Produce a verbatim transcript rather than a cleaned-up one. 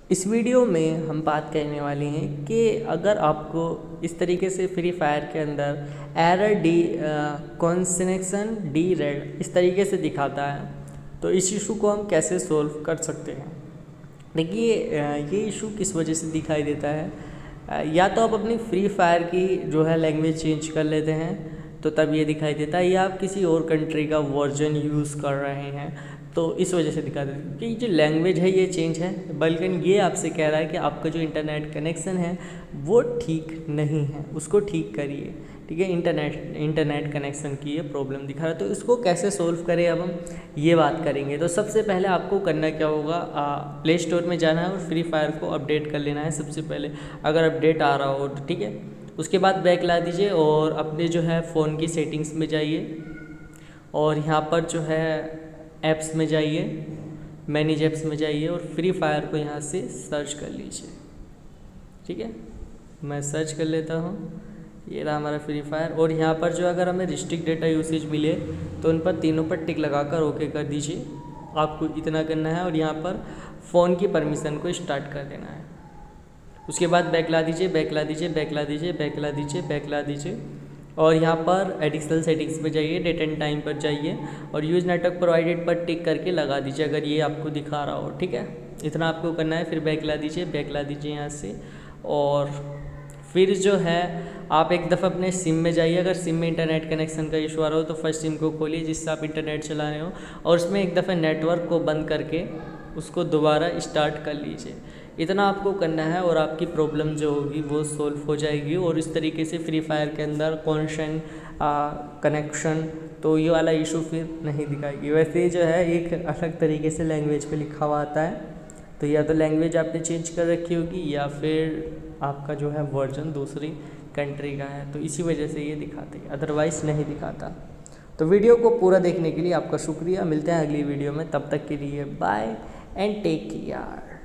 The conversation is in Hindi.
इस वीडियो में हम बात करने वाले हैं कि अगर आपको इस तरीके से फ्री फायर के अंदर एरर डी कॉन्सेक्शन डी रेड इस तरीके से दिखाता है तो इस इशू को हम कैसे सोल्व कर सकते हैं। देखिए ये इशू किस वजह से दिखाई देता है, या तो आप अपनी फ्री फायर की जो है लैंग्वेज चेंज कर लेते हैं तो तब ये दिखाई देता है, या आप किसी और कंट्री का वर्जन यूज़ कर रहे हैं तो इस वजह से दिखा देता है कि जो लैंग्वेज है ये चेंज है, बल्कि ये आपसे कह रहा है कि आपका जो इंटरनेट कनेक्शन है वो ठीक नहीं है, उसको ठीक करिए। ठीक है, इंटरनेट इंटरनेट कनेक्शन की ये प्रॉब्लम दिखा रहा है। तो इसको कैसे सोल्व करें अब हम ये बात करेंगे। तो सबसे पहले आपको करना क्या होगा, प्ले स्टोर में जाना है और फ्री फायर को अपडेट कर लेना है सबसे पहले, अगर अपडेट आ रहा हो तो। ठीक है, उसके बाद बैक ला दीजिए और अपने जो है फ़ोन की सेटिंग्स में जाइए और यहाँ पर जो है ऐप्स में जाइए, मैनेज ऐप्स में जाइए और फ्री फायर को यहाँ से सर्च कर लीजिए। ठीक है, मैं सर्च कर लेता हूँ, ये रहा हमारा फ्री फायर। और यहाँ पर जो अगर हमें रिस्ट्रिक्ट डेटा यूसेज मिले तो उन पर तीनों पर टिक लगाकर ओके कर दीजिए। आपको इतना करना है और यहाँ पर फ़ोन की परमिशन को स्टार्ट कर देना है। उसके बाद बैक ला दीजिए, बैक ला दीजिए, बैक ला दीजिए, बैक ला दीजिए, बैक ला दीजिए और यहाँ पर एडिशनल सेटिंग्स में जाइए, डेट एंड टाइम पर जाइए और यूज़ नेटवर्क प्रोवाइडेड पर टिक करके लगा दीजिए अगर ये आपको दिखा रहा हो। ठीक है, इतना आपको करना है। फिर बैक ला दीजिए, बैक ला दीजिए यहाँ से और फिर जो है आप एक दफ़ा अपने सिम में जाइए। अगर सिम में इंटरनेट कनेक्शन का इशू आ रहा हो तो फर्स्ट सिम को खोलिए जिससे आप इंटरनेट चला रहे हो और उसमें एक दफ़ा नेटवर्क को बंद करके उसको दोबारा स्टार्ट कर लीजिए। इतना आपको करना है और आपकी प्रॉब्लम जो होगी वो सॉल्व हो जाएगी। और इस तरीके से फ्री फायर के अंदर कॉन्शन कनेक्शन तो ये वाला इशू फिर नहीं दिखाएगी। वैसे जो है एक अलग तरीके से लैंग्वेज पे लिखा हुआ आता है, तो या तो लैंग्वेज आपने चेंज कर रखी होगी या फिर आपका जो है वर्जन दूसरी कंट्री का है, तो इसी वजह से ये दिखाते हैं, अदरवाइज़ नहीं दिखाता। तो वीडियो को पूरा देखने के लिए आपका शुक्रिया। मिलते हैं अगली वीडियो में, तब तक के लिए बाय एंड टेक केयर।